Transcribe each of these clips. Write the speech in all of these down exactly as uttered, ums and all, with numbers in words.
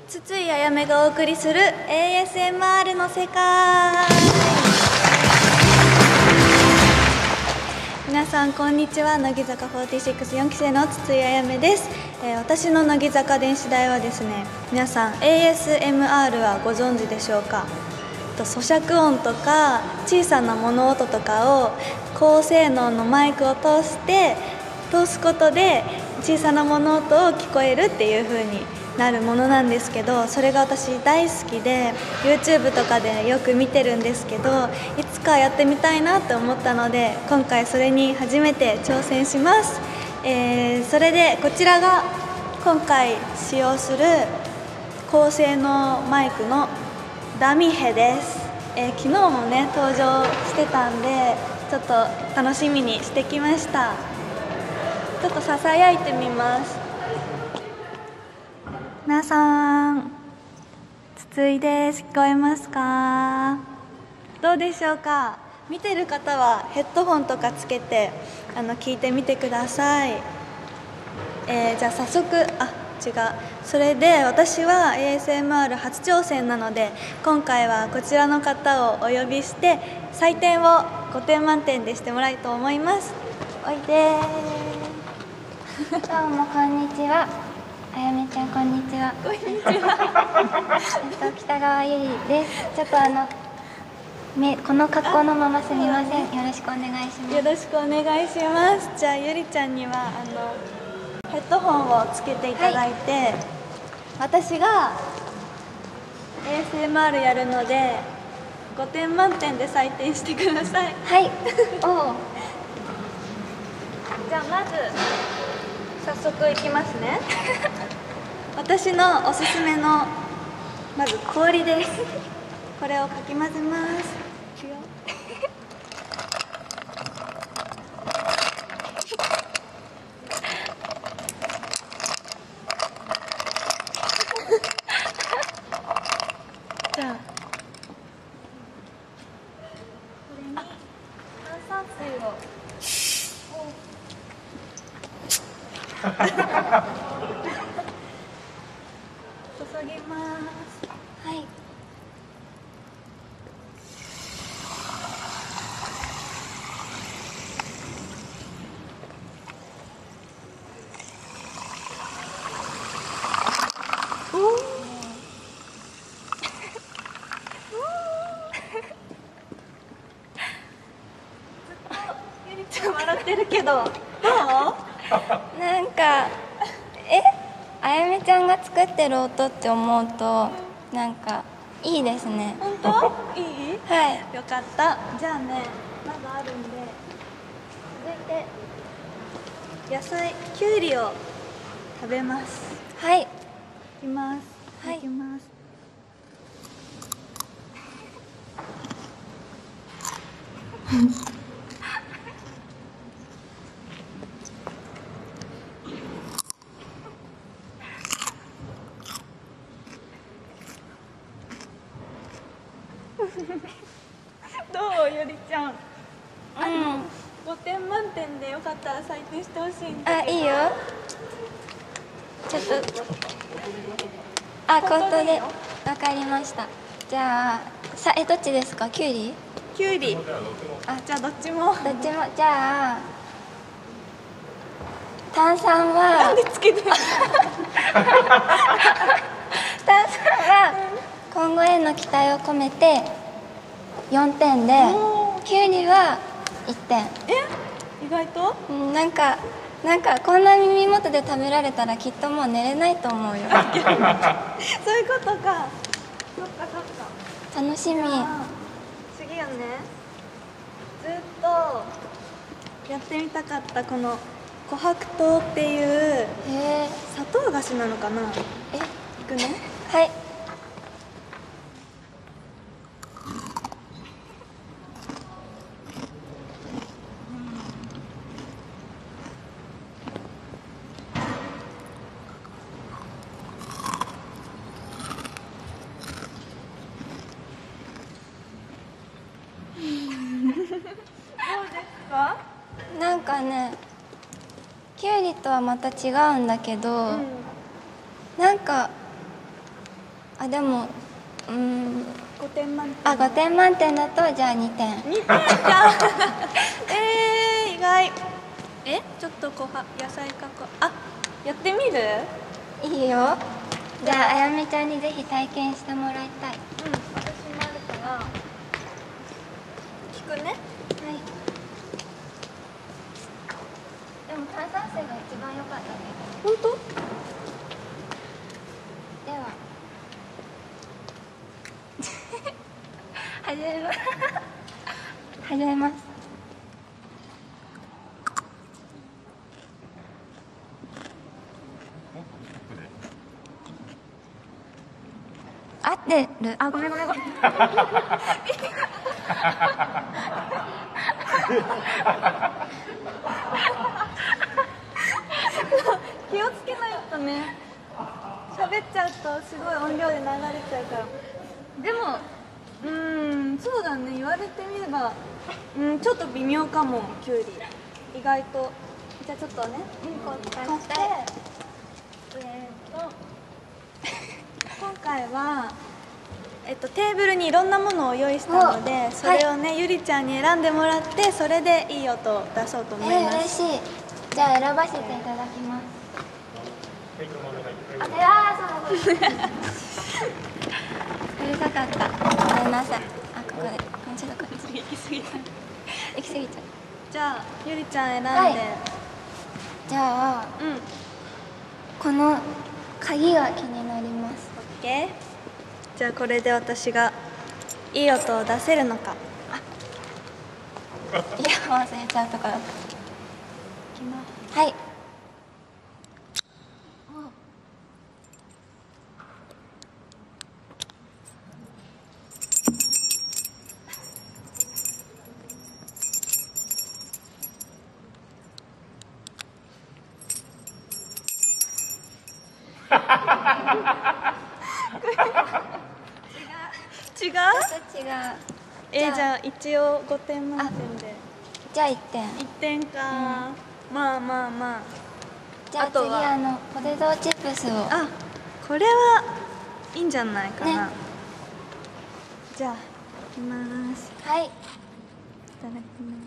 筒井あやめがお送りする エーエスエムアール の世界。皆さんこんにちは。乃木坂フォーティーシックスよんき生の筒井あやめです。えー、私の乃木坂電子代はですね、皆さん エーエスエムアール はご存知でしょうか。と咀嚼音とか小さな物音とかを高性能のマイクを通して通すことで小さな物音を聞こえるっていう風になるものなんですけど、それが私大好きで YouTube とかでよく見てるんですけど、いつかやってみたいなと思ったので今回それに初めて挑戦します。えー、それでこちらが今回使用する高性能マイクのダミヘです。えー、昨日もね登場してたんでちょっと楽しみにしてきました。ちょっとささやいてみます。皆さん、筒井です。聞こえますか？どうでしょうか？見てる方はヘッドホンとかつけてあの聞いてみてください。えー、じゃあ早速、あ、違う。それで私は エーエスエムアール 初挑戦なので今回はこちらの方をお呼びして採点をごてん満点でしてもらいたいと思います。おいでーどうもこんにちは。あやめちゃんこんにちは。 こんにちは。 えっと北川ゆりです。ちょっとあのめこの格好のまますみません。よろしくお願いします。 よろしくお願いします。じゃあゆりちゃんにはあのヘッドホンをつけていただいて、はい、私が エーエスエムアール やるのでごてん満点で採点してください。 はい。おじゃあまず早速いきますね。私のおすすめのまず氷です。これをかき混ぜます。じゃあこれに炭酸水を注ぎます。 はい。 ゆりちゃん笑ってるけどどう？ なんかえあやめちゃんが作ってる音って思うとなんかいいですね。 本当？いい？ はい。 よかった。じゃあねまだあるんで続いて野菜きゅうりを食べます。 はい。 いきます。 はい。 いきます。どうゆりちゃん。 うん。 ごてん満点でよかったら採点してほしいんだあ、 けど。 いいよ。ちょっとあ、口頭でわかりました。じゃあさえどっちですか？きゅうり？ きゅうり。あ、じゃあどっちも。 どっちも。じゃあ炭酸はなんでつけてる？ 炭酸は今後への期待を込めてよんてんで、きゅうりはいってん。 え？意外と？ うん、なんかなんかこんな耳元で食べられたらきっともう寝れないと思うよ。 そういうことか。そっかそっか。 楽しみ。 次はね、ずっとやってみたかったこの琥珀糖っていうへえ。 砂糖菓子なのかな。 え、 いくね。 はい。なんかねきゅうりとはまた違うんだけど、うん、なんかあでもうーんごてん満点。 あごてん満点だとじゃあにてん。 にてんかえー、意外。えちょっとこは野菜加工あやってみる？ いいよ。じゃああやめちゃんにぜひ体験してもらいたい。 うん私もあるから聞くね。はい。 でも炭酸水が一番良かったね。 本当？ では始めます始めます。合ってる。あごめんごめんごめん気をつけないとね。喋っちゃうとすごい音量で流れちゃうから。でもうーんそうだね言われてみればうんちょっと微妙かもきゅうり意外と。じゃあちょっとねこう使ってえー、っと今回はえっとテーブルにいろんなものを用意したのでそれをね、はい、ゆりちゃんに選んでもらってそれでいい音を出そうと思います。 えー、嬉しい。じゃあ選ばせていただきます。あ、いやーそうだそうだうるさかった。ごめんなさい。あ、ここでちょっとこれ行き過ぎた行き過ぎちゃう。 じゃあゆりちゃん選んで、はい、 じゃあ、うん、この鍵が気になります。 オッケー。じゃあこれで私がいい音を出せるのか。 あイヤホン忘れちゃうところ。いきます。はい。 違う？違う？ 違う。 えー、じゃあ一応ごてん満点で。 じゃあいってん。 いってんか、うん、まあまあまあ。 じゃあ次あ, あのポテトチップスを。 あ、これはいいんじゃないかな。ね、じゃあいきます。 はい。いただきます。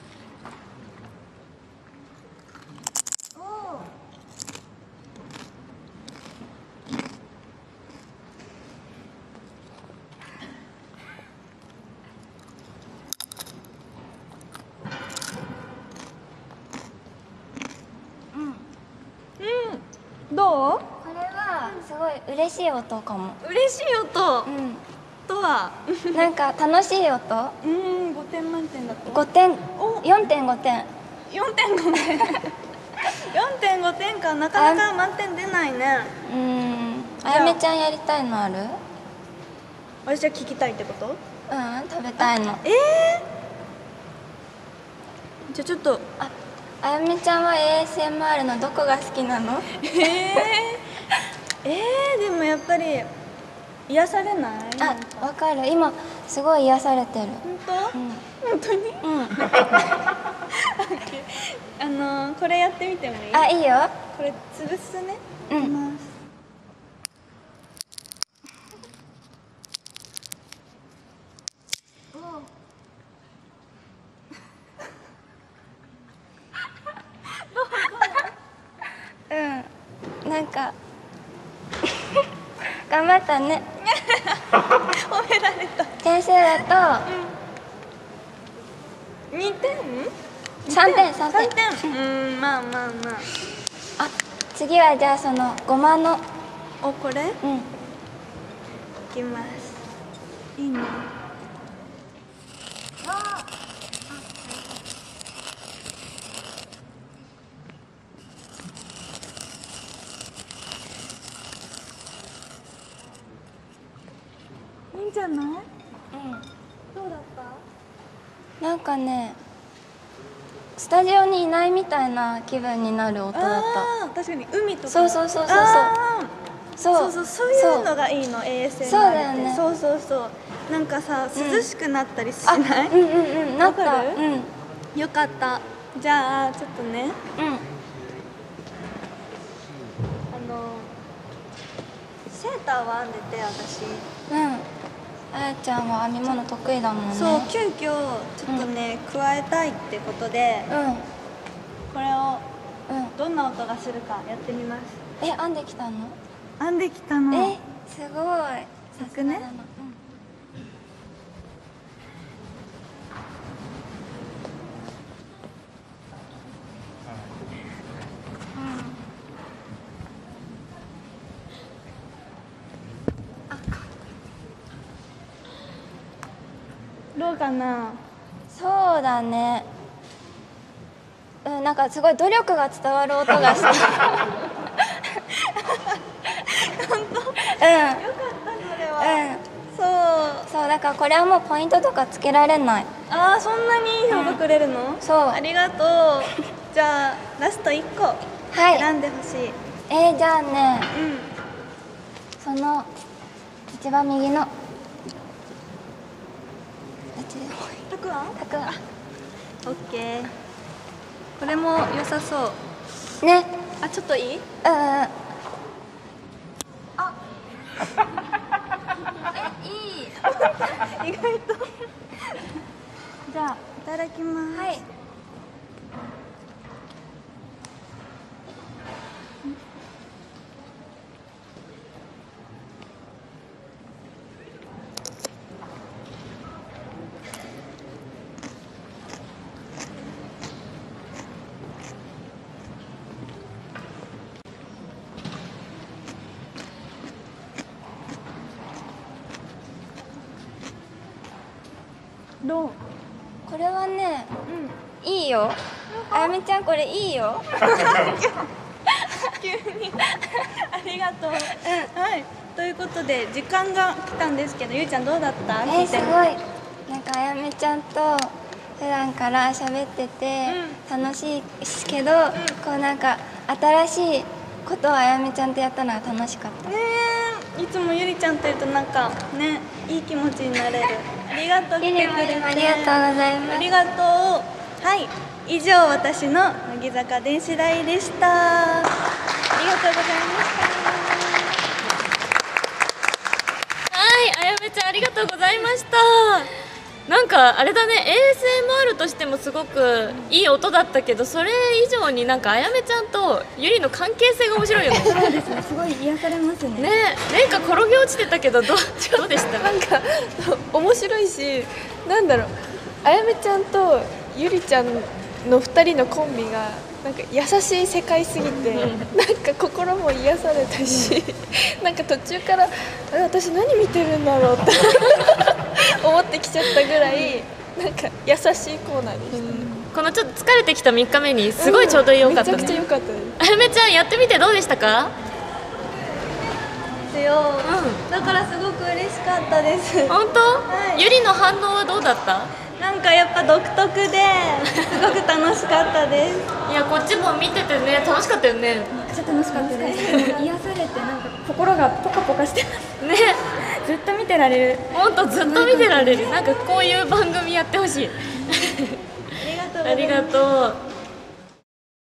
どう？ これはすごい嬉しい音かも。 嬉しい音、うん、とはなんか楽しい音。 うんごてん満点だとごてんよんてんごてんよんてんごてんよんてんごてんかなかなか満点出ないね。 うんあやめちゃんやりたいのある？ 私は聞きたいってこと？ うん食べたいの。 えー、じゃあちょっとああやめちゃんは エーエスエムアール のどこが好きなの？ えー、えー、でもやっぱり癒されない？ あ、わかる。今すごい癒されてる。 本当？うん、本当に？ うんあのー、これやってみてもいい？ あ、いいよ。 これ潰すね。 うん。いきます。うん、なんか頑張ったね褒められた。 点数だと、うん、にてん？ さんてん、さんてん。 うん、まあまあまあ。 あ、次はじゃあそのごまのお、これ？ うん。いきます。いいね。ああ。いいんじゃない？うん。どうだった？ なんかね、スタジオにいないみたいな気分になる音だった。 あ、確かに海とか。 そうそうそうそうそう。そうそうそういうのがいいの エーエスエムアール って。 そうだよね。 そうそうそう。なんかさ涼しくなったりしない？ うんうんうん、なった。うん。 よかった。じゃあちょっとね。 うん。あのせセーターは編んでて私。 うんあやちゃんは編み物得意だもんね。 そう急遽ちょっとね、うん、加えたいってことで、うん、これを、うん、どんな音がするかやってみます。 え編んできたの？ 編んできたの。 えすごい。さすがだな。うんどうかな。 そうだね。うんなんかすごい努力が伝わる音がした。 本当？うん。よかったそれは。うん。そうそうだからこれはもうポイントとかつけられない。 ああそんなにいい評価くれるの？ うん、そうありがとう。じゃあラストいっこ選んでほしい。はい、 えー、じゃあね、うん、その一番右のたくあん？ たくあん。 オッケー。これも良さそうね。 あちょっといい？うん。 あえいい。 意外とじゃあいただきます。はい。どう？ これはね、うん、いいよ。あやめちゃんこれいいよ。 急にありがとう。うん、はい。ということで時間が来たんですけど、ゆうちゃんどうだった？ えー、すごい。なんかあやめちゃんと普段から喋ってて楽しいですけど、うん、こうなんか新しいことをあやめちゃんとやったのが楽しかった。 ねえ、いつもゆりちゃんといるとなんかね、いい気持ちになれる。ありがとう。来てくれてありがとうございます。 ありがとう。はい、以上私の乃木坂電子代でした。ありがとうございました。 はい、あやめちゃんありがとうございました。なんかあれだね、 エーエスエムアール としてもすごくいい音だったけど、それ以上になんかあやめちゃんとゆりの関係性が面白いよね。 そうですね、すごい癒されますね。 ね、なんか転げ落ちてたけどどうどうでした？ なんか面白いし、なんだろう、あやめちゃんとゆりちゃんのふたりのコンビがなんか優しい世界すぎて、なんか心も癒されたし、なんか途中から私何見てるんだろうって思ってきちゃったぐらいなんか優しいコーナーでした、ね、 うん、このちょっと疲れてきたみっかめにすごいちょうどよかったね、 うん、めちゃくちゃ良かったです。 あやめちゃんやってみてどうでしたか？ ですよ、うん、だからすごく嬉しかったです。 本当？はい、ゆりの反応はどうだった？ なんかやっぱ独特ですごく楽しかったです。 いやこっちも見ててね、楽しかったよね。 めっちゃ楽しかったです。癒されてなんか心がポカポカしてますね。 ずっと見てられる。 本当ずっと見てられる。なんかこういう番組やってほしい。 ありがとうございます。 ありがとう。